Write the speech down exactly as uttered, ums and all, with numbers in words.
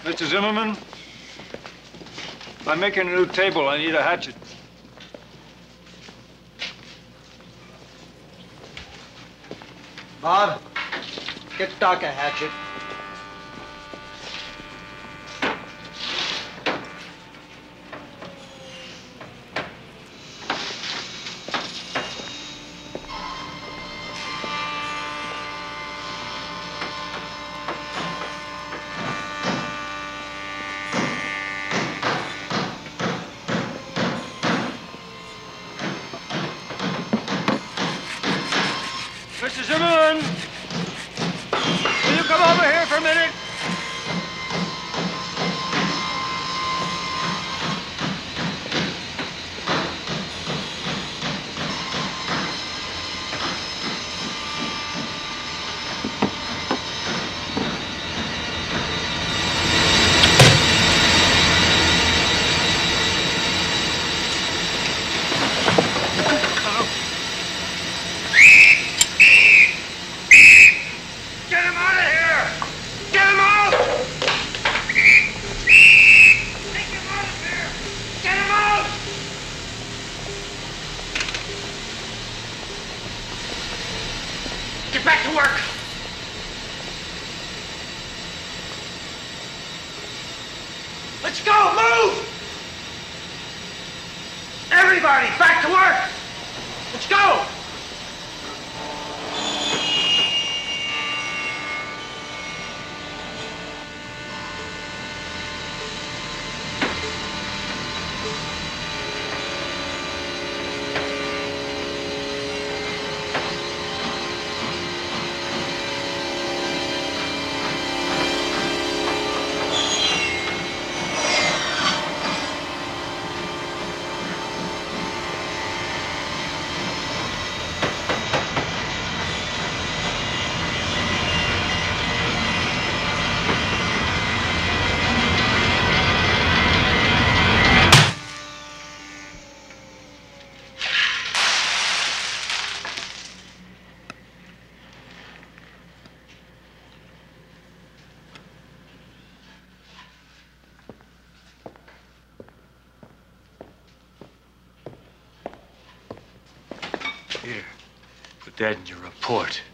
Mister Zimmerman, I'm making a new table. I need a hatchet. Bob, get Doc a hatchet. Mister Zimmerman, will you come over here for a minute? Here, put that in your report.